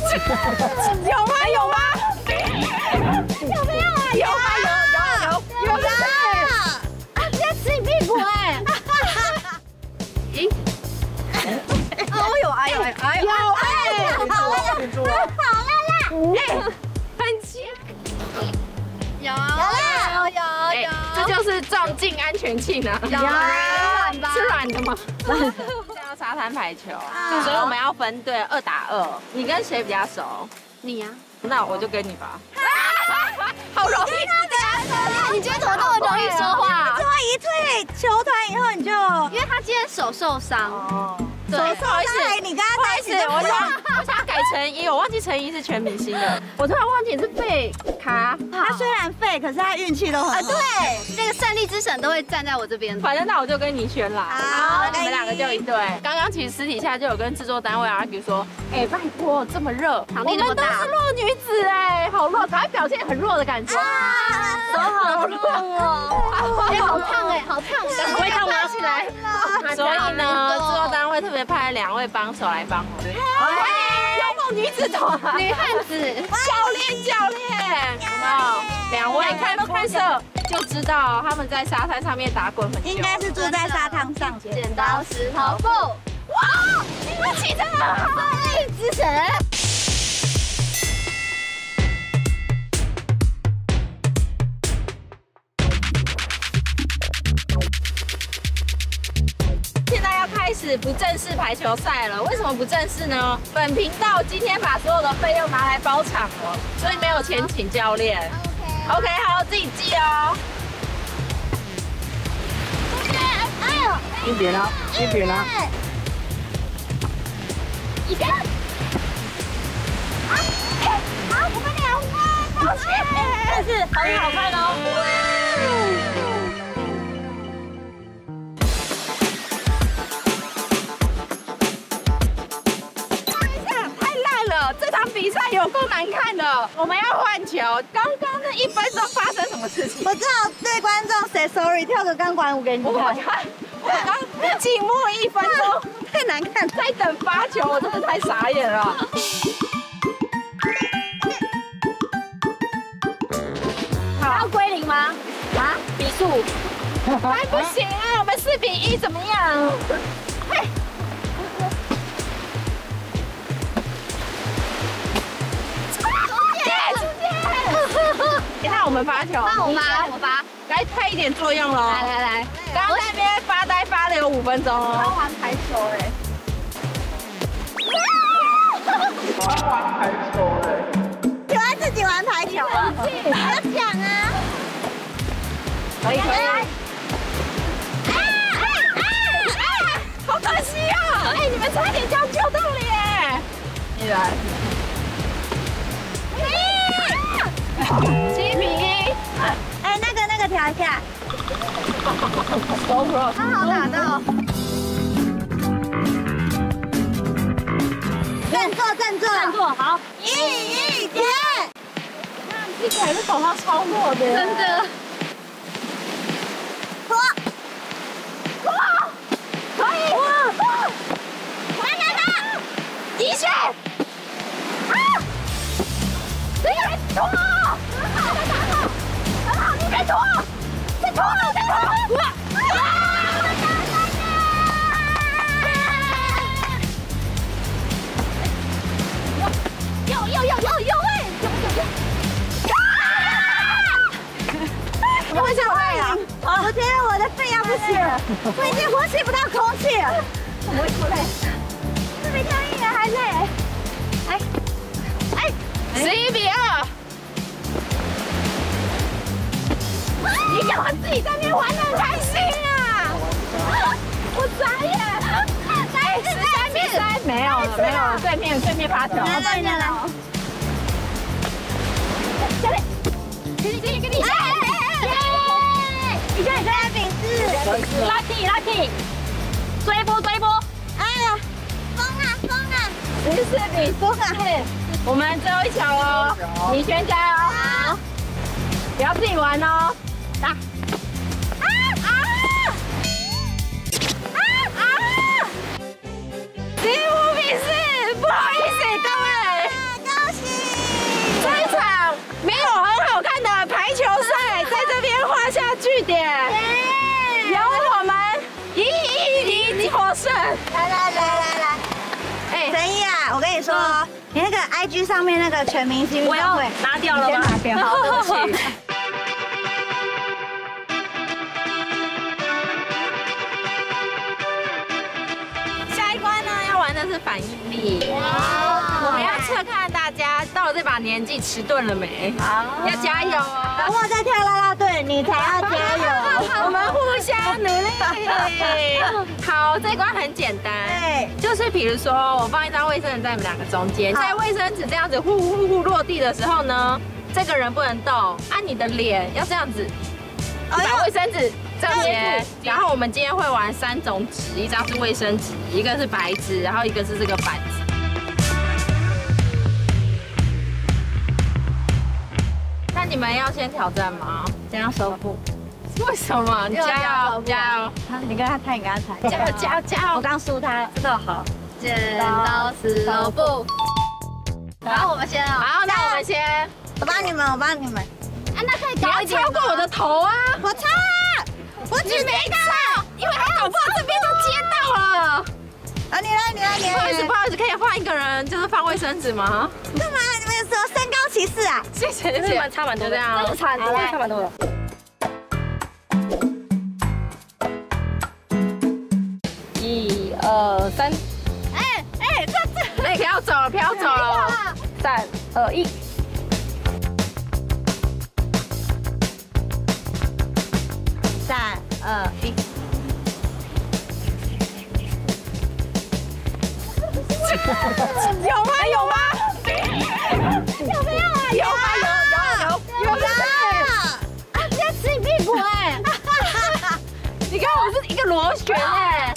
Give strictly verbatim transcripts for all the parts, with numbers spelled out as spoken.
有吗？有吗？有没有啊？有啊！有有有有啊！啊，直接吃你屁股哎！咦？哦有啊有啊有有哎！好了好了啦！哎，很强。有有有有，这就是撞进安全器呢。有吃软的吗？这样沙滩排球，所以我们要分队二打二。你跟谁比较熟？你呀。那我就跟你吧。好容易。你今天怎么那么容易说话？ 说一退球团以后你就， 因为他今天手受伤。哦。 手受伤，你跟他在一起， 我想我想改成一，我忘记成一是全明星的，我突然忘记是废卡。 他虽然废，可是他运气都很好。 啊，对，那个胜利之神都会站在我这边。反正那我就跟你选啦。好，你们两个就一对。刚刚其实私底下就有跟制作单位 argue 说，哎，拜托，这么热，场地那么大，我们都是弱女子哎，好弱，赶快表现很弱的感觉。手好痛哦，哎，好烫哎，好烫，不会烫拿起来。所以呢，制作单位特别派两位帮手来帮我。幽默女子团，女汉子，教练教练，有没有？两位看都看色就知道他们在沙滩上面打滚很久， 应该是住在沙滩上。 剪刀石头布，哇！你们起真的胜利之神。现在要开始不正式排球赛了，为什么不正式呢？本频道今天把所有的费用拿来包场了，所以没有钱请教练。OK， 好，自己记哦。哎呦， 一边啊，一边啊。 一边。啊，哎，好，我们两位，抱歉，但是很好看哦。这场比赛有够难看的，我们要换球。刚刚那一分钟发生什么事情？ 我只好对观众 say sorry， 跳个钢管舞给你看。 我看，我刚静默一分钟， 太难看， 在等发球，我真的太傻眼了。好，要归零吗？啊？比数？还不行啊，我们四比一怎么样？嘿。你看我们发球，那我发，我发，来派一点作用喽！来来来，刚刚在那边发呆发了有五分钟哦。要玩排球哎！ 玩排球哎！ 喜欢自己玩排球，不要抢啊！ 可以可以。啊啊啊！好可惜啊！哎，你们差点就要救到了耶！你来。七比一， 哎，那个那个调一下， 他好打到， 振作振作振作，好， 一一点， 看听起来是手上超弱的，真的， 脱， 脱，可以，脱，完了了，一血，啊，这个脱。很好，很好，你别拖，再拖，再拖！哇！有有有有有哎！有有有！你为什么累啊？ 我觉得我的肺要不行了，我已经呼吸不到空气了。 怎么会这么累？ 这比跳艺人还累。 哎哎，十一比二。你干嘛自己在那边玩得很开心啊？我傻眼！哎，十三比三，没有了，没有了，对面对面发球。 来来来来， 教练，给你给你给你！哎哎哎！ 你看你在那比试， 拉地拉地，追波追波！ 哎呀，疯啊疯啊！ 十四比疯啊！我们最后一球哦，你先加油，好，不要自己玩哦。打！啊啊啊啊！十五比四，不好意思，各位。 据点，由我们一一一获胜。 来来来来来，哎，陈一啊，我跟你说，你那个 I G 上面那个全明星运动会拿掉了吗？ 拿掉， 好，对不起。下一关呢，要玩的是反应力。我们要测看大家到了这把年纪迟钝了没？好，要加油哦！ 等我在跳啦啦队，你才要加油。 我们互相努力。好，这一关很简单， 对， 就是比如说我放一张卫生纸在你们两个中间，在卫生纸这样子呼呼呼落地的时候呢，这个人不能动，按你的脸要这样子，把卫生纸这样接。然后我们今天会玩三种纸，一张是卫生纸，一个是白纸，然后一个是这个板子。那你们要先挑战吗？ 怎样收腹？ 为什么？你加油加油！ 你跟他猜，你跟他猜。 加油加油加油！ 我刚输他，这个好。 剪刀石头布。 然后我们先哦。 好，那我们先。 我帮你们，我帮你们。 啊，那可以高一点。超过我的头啊！ 我超啊！我举没到， 因为他搞不好这边都接到了。 啊，你来，你来，你来。 不好意思，不好意思，可以换一个人，就是放卫生纸吗？ 干嘛？你们说身高歧视啊？ 谢谢谢谢，差蛮多的，这样差蛮多， 差蛮多的。一二三， 哎哎，这这， 哎，飘走了，飘走了。三二一。 三二一。 有吗？有吗？ 有没有啊？ 有啊，有有有有有！ 啊，直接吃你屁股哎！ 你看我是一个螺旋哎。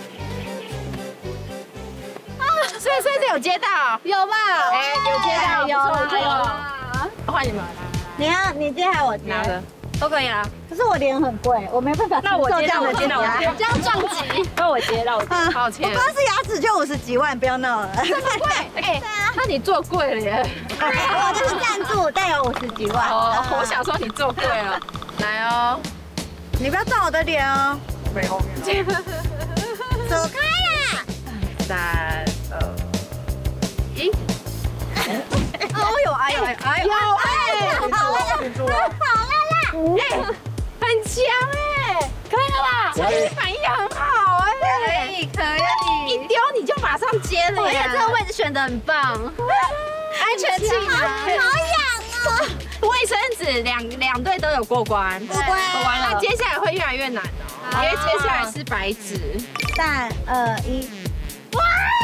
所以所以这有接到， 有吧？ 哎，有接到， 有了。换你们来， 你要你接还是我接？ 拿着都可以啦。 可是我脸很贵，我没办法承受这样的接到， 我这样撞击。那我接，那我接。抱歉。 我光是牙齿就五十几万，不要闹了。 这么贵？哎，那你做贵了耶。 我就是赞助，但有五十几万。 哦，我想说你做贵了。来哦， 你不要撞我的脸哦。 没后面。 走开啦！ 三二一。 哦呦哎呦哎呦！ 有哎， 好了啦，好了啦！ 哎，很强哎，可以了吧？你反应很好哎， 可以可以， 一丢你就马上接了耶！ 这个位置选的很棒，安全气囊，好痒哦！ 卫生纸两两队都有过关， 过关过关了。那接下来会越来越难哦，因为接下来是白纸。 三二一，哇！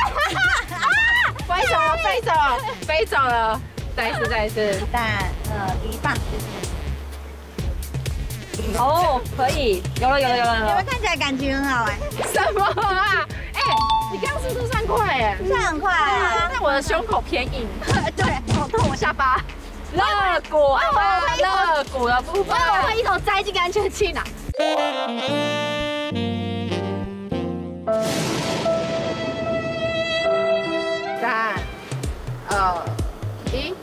飞走了，飞走了，飞走了！再一次，再一次。 三二一，放！ 哦，可以，有了，有了，有了，有了。 你们看起来感情很好哎。 什么啊？哎，你刚刚是不是算快哎？ 算很快啊。 但我的胸口偏硬。 对，好痛，我下巴。 肋骨，肋骨的部分。 我会一头栽进安全气囊。 三二一。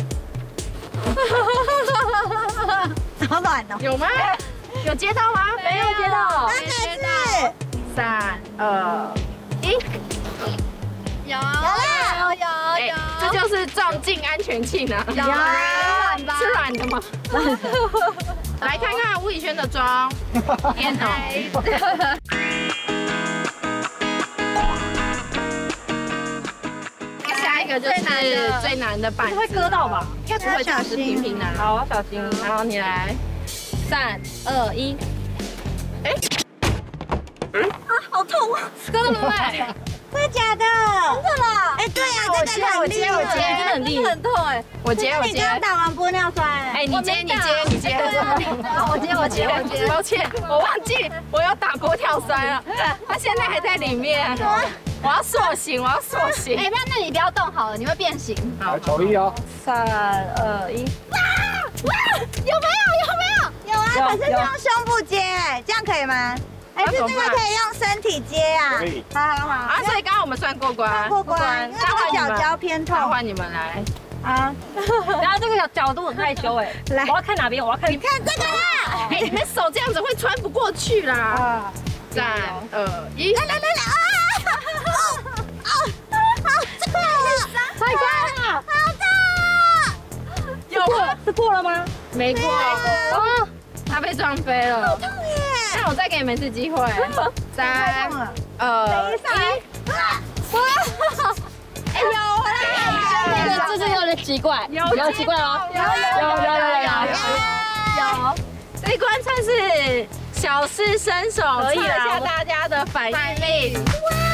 好暖哦。 有吗？有接到吗？没有接到。 那个是三二一。 有有啦，有有。 这就是撞进安全气囊。 有软吧？ 是软的吗？来看看吴以轩的妆。天哪！下一个就是最难的板子，会割到吧？应该不会，就是平平的。好，我小心。然后你来，三二一。哎， 啊，好痛啊！ 割了没？ 真的假的？真的啦！哎，对呀， 我接，我接，我接，真的很厉害，很痛哎！我接，我接。 你刚打完玻尿酸， 哎，你接，你接，你接。 我接，我接，我接。 抱歉，我忘记我要打玻尿酸了，它现在还在里面。我要塑形，我要塑形。 哎，那那你不要动好了，你会变形。 好，球力哦。 三二一。 哇哇！有没有？有没有？有啊，可是是用胸部接，这样可以吗？还是这个可以用身体接啊？ 可以。 好好好。 啊，所以刚刚我们算过关， 过关，因为这个脚脚偏痛。 换你们来。 好， 然后这个角角度很害羞哎， 来我要看哪边？我要看。 你看这个啦。 哎，你们手这样子会穿不过去啦。 啊， 三二一， 来来来来啊！哦哦，好这个太快了， 好大， 有吗？ 是过了吗？ 没过， 哦， 他被撞飞了。 痛耶！ 那我再给你们一次机会，三了， 二等一下，哇！哎有啦， 这个这个有点奇怪，有有奇怪吗？ 有有有有有有有，这一关算是小试身手，测一可以啦下大家的反应力。 哇！